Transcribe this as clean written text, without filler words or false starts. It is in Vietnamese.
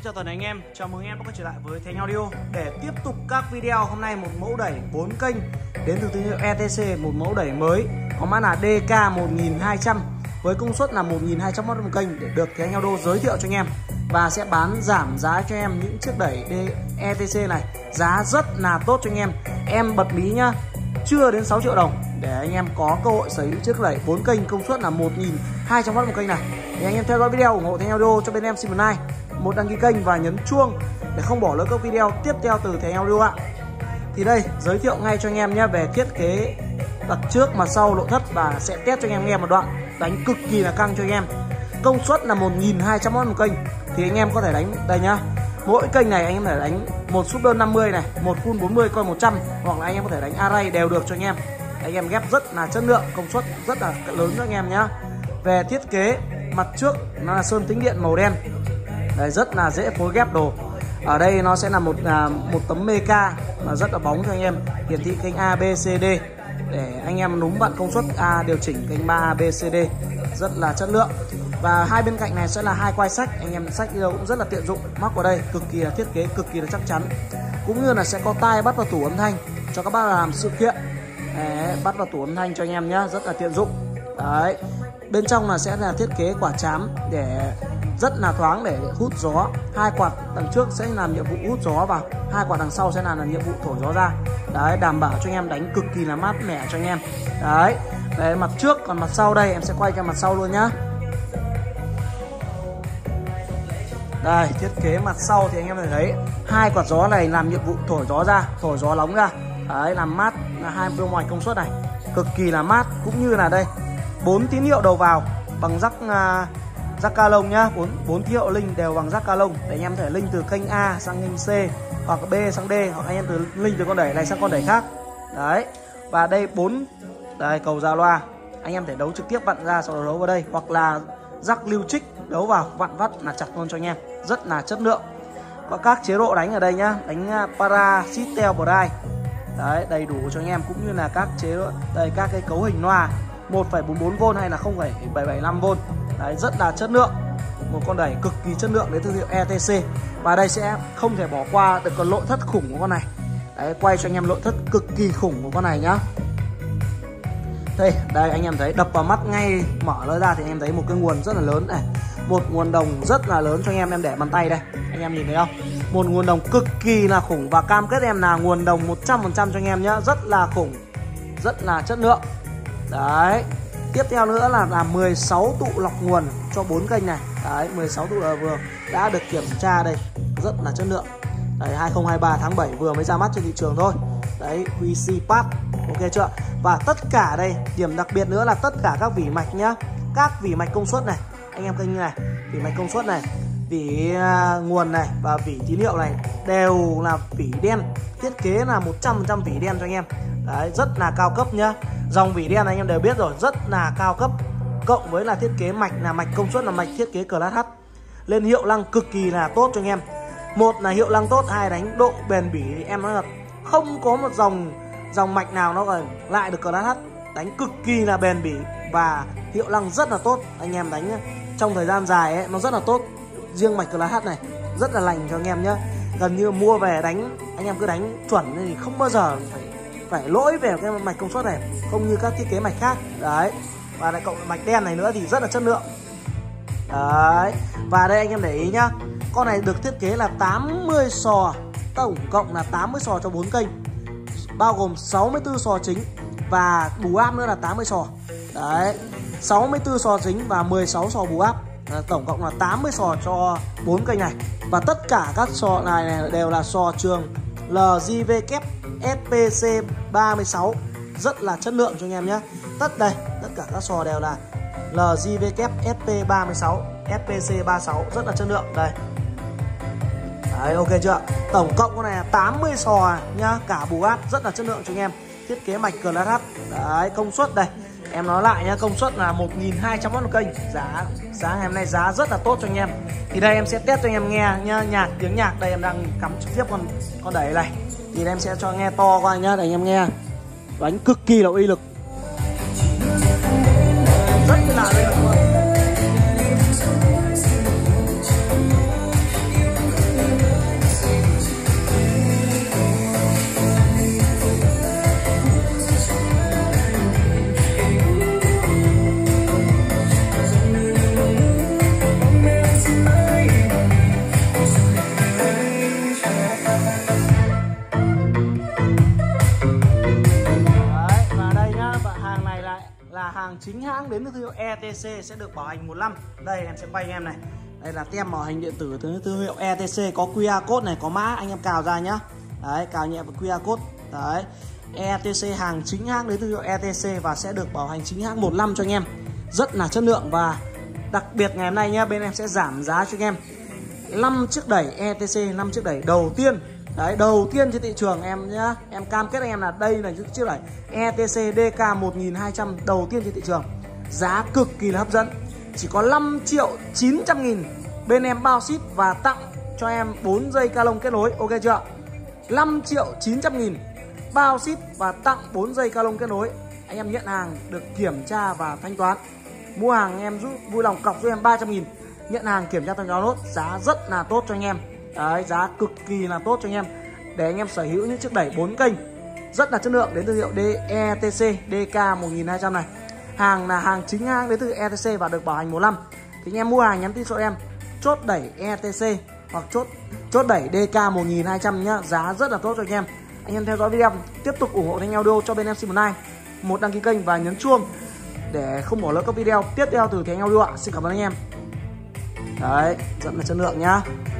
chào toàn thể anh em, chào mừng anh em đã quay trở lại với Thành Audio để tiếp tục các video. Hôm nay một mẫu đẩy 4 kênh đến từ thương hiệu ETC, một mẫu đẩy mới có mã là DK1200 với công suất là 1200W một kênh để được Thành Audio giới thiệu cho anh em và sẽ bán giảm giá cho em những chiếc đẩy ETC này, giá rất là tốt cho anh em. Em bật mí nhá, chưa đến 6 triệu đồng để anh em có cơ hội sở hữu chiếc đẩy 4 kênh công suất là 1200W một kênh này. Thì anh em theo dõi video ủng hộ Thành Audio cho bên em xin một like, một đăng ký kênh và nhấn chuông để không bỏ lỡ các video tiếp theo từ Thành Audio ạ. Thì đây giới thiệu ngay cho anh em nhé về thiết kế mặt trước mặt sau nội thất và sẽ test cho anh em nghe một đoạn đánh cực kỳ là căng cho anh em. Công suất là 1200W một kênh thì anh em có thể đánh đây nhá. Mỗi kênh này anh em có thể đánh một súp đơn 50 này, một full 40 coi 100 hoặc là anh em có thể đánh array đều được cho anh em. Anh em ghép rất là chất lượng, công suất rất là lớn cho anh em nhá. Về thiết kế mặt trước nó là sơn tĩnh điện màu đen. Đấy, rất là dễ phối ghép đồ. Ở đây nó sẽ là một tấm meca mà rất là bóng cho anh em, hiển thị kênh A, B, C, D để anh em núm vặn công suất A điều chỉnh kênh 3A, B, C, D rất là chất lượng. Và hai bên cạnh này sẽ là hai quai sách, anh em sách đi đâu cũng rất là tiện dụng, mắc vào đây cực kỳ là thiết kế cực kỳ là chắc chắn. Cũng như là sẽ có tai bắt vào tủ âm thanh cho các bác làm sự kiện. Đấy, bắt vào tủ âm thanh cho anh em nhá, rất là tiện dụng. Đấy, bên trong là sẽ là thiết kế quả trám để rất là thoáng để hút gió. Hai quạt đằng trước sẽ làm nhiệm vụ hút gió vào, hai quạt đằng sau sẽ làm nhiệm vụ thổi gió ra. Đấy, đảm bảo cho anh em đánh cực kỳ là mát mẻ cho anh em. Đấy, mặt trước, còn mặt sau đây em sẽ quay cho mặt sau luôn nhá. Đây, thiết kế mặt sau thì anh em thấy hai quạt gió này làm nhiệm vụ thổi gió ra, thổi gió nóng ra. Đấy, làm mát là 20 ngoài công suất này, cực kỳ là mát. Cũng như là đây 4 tín hiệu đầu vào bằng rắc ca lông nhá, 4 tín hiệu link đều bằng rắc ca lông để anh em có thể link từ kênh A sang kênh C hoặc B sang D, hoặc anh em link từ con đẩy này sang con đẩy khác. Đấy, và đây 4 đây cầu ra loa, anh em thể đấu trực tiếp vặn ra sau đó đấu vào đây, hoặc là rắc lưu trích đấu vào vặn vắt là chặt luôn cho anh em, rất là chất lượng. Có các chế độ đánh ở đây nhá, đánh para, system, drive. Đấy, đầy đủ cho anh em, cũng như là các chế độ đây, các cái cấu hình loa 1,44V hay là 0,775V. Đấy, rất là chất lượng, một con đẩy cực kỳ chất lượng đến thương hiệu ETC. Và đây sẽ không thể bỏ qua được con nội thất khủng của con này. Đấy, quay cho anh em nội thất cực kỳ khủng của con này nhá. Đây anh em thấy đập vào mắt ngay, mở nó ra thì anh em thấy một cái nguồn rất là lớn này, một nguồn đồng rất là lớn cho anh em để bàn tay đây, anh em nhìn thấy không? Một nguồn đồng cực kỳ là khủng và cam kết em là nguồn đồng 100% cho anh em nhá, rất là khủng, rất là chất lượng. Đấy, tiếp theo nữa là 16 tụ lọc nguồn cho 4 kênh này. Đấy, 16 tụ vừa đã được kiểm tra đây, rất là chất lượng. Đấy, 2023 tháng 7 vừa mới ra mắt trên thị trường thôi. Đấy, QC Pass, ok chưa? Và tất cả đây, điểm đặc biệt nữa là tất cả các vỉ mạch nhá, các vỉ mạch công suất này, anh em kênh này, vỉ mạch công suất này, vỉ nguồn này và vỉ tín hiệu này đều là vỉ đen, thiết kế là 100% vỉ đen cho anh em. Đấy, rất là cao cấp nhá. Dòng vỉ đen anh em đều biết rồi, rất là cao cấp. Cộng với là thiết kế mạch là mạch công suất là mạch thiết kế Class H, lên hiệu năng cực kỳ là tốt cho anh em. Một là hiệu năng tốt, hai đánh độ bền bỉ em nói là không có một dòng mạch nào nó còn lại được Class H, đánh cực kỳ là bền bỉ và hiệu năng rất là tốt. Anh em đánh trong thời gian dài ấy, nó rất là tốt. Riêng mạch Class H này rất là lành cho anh em nhá. Gần như mua về đánh, anh em cứ đánh chuẩn thì không bao giờ phải lỗi về cái mạch công suất này, không như các thiết kế mạch khác. Đấy, và lại cộng mạch đen này nữa thì rất là chất lượng. Đấy, và đây anh em để ý nhá, con này được thiết kế là 80 sò, tổng cộng là 80 sò cho 4 kênh, bao gồm 64 sò chính và bù áp nữa là 80 sò. Đấy, 64 sò chính và 16 sò bù áp, tổng cộng là 80 sò cho 4 kênh này. Và tất cả các sò này đều là sò trường LJW FPC 36, rất là chất lượng cho anh em nhé. Tất cả các sò đều là LJW FP 36, FPC 36, rất là chất lượng đây. Đấy, ok chưa? Tổng cộng con này là 80 sò nhá, cả bù áp, rất là chất lượng cho anh em. Thiết kế mạch Class H. Đấy, công suất đây, em nói lại nhá, công suất là 1200W một kênh. Giá ngày hôm nay giá rất là tốt cho anh em. Thì đây em sẽ test cho anh em nghe nhá, tiếng nhạc đây em đang cắm trực tiếp con đẩy này. Thì em sẽ cho nghe to qua nhá để anh em nghe. Đánh cực kỳ là uy lực, rất là uy lực luôn. hàng chính hãng đến từ thương hiệu ETC sẽ được bảo hành 1 năm. Đây em sẽ quay anh em này. Đây là tem bảo hành điện tử từ thương hiệu ETC, có QR code này, có mã, anh em cào ra nhá. Đấy, cào nhẹ vào QR code. Đấy. ETC hàng chính hãng đến từ hiệu ETC và sẽ được bảo hành chính hãng 1 năm cho anh em. Rất là chất lượng và đặc biệt ngày hôm nay nhá, bên em sẽ giảm giá cho anh em 5 chiếc đẩy ETC, 5 chiếc đẩy đầu tiên. Đấy, đầu tiên trên thị trường em nhá. Em cam kết anh em là đây là những chiếc đẩy ETC DK 1200 đầu tiên trên thị trường. Giá cực kỳ là hấp dẫn. Chỉ có 5.900.000 bên em bao ship và tặng cho em 4 dây ca lông kết nối, ok chưa? 5.900.000 bao ship và tặng 4 dây ca lông kết nối. Anh em nhận hàng được kiểm tra và thanh toán. Mua hàng em giúp vui lòng cọc cho em 300.000. Nhận hàng kiểm tra thanh toán nốt, giá rất là tốt cho anh em. Đấy, giá cực kỳ là tốt cho anh em để anh em sở hữu những chiếc đẩy 4 kênh rất là chất lượng đến từ hiệu ETC DK 1200 này. Hàng là hàng chính hãng đến từ ETC và được bảo hành 1 năm. Thì anh em mua hàng nhắn tin cho em chốt đẩy ETC hoặc chốt đẩy DK 1200 nhá, giá rất là tốt cho anh em. Anh em theo dõi video, tiếp tục ủng hộ Thanh Audio cho bên em xin một like, một đăng ký kênh và nhấn chuông để không bỏ lỡ các video tiếp theo từ Thanh Audio ạ. Xin cảm ơn anh em. Đấy, rất là chất lượng nhá.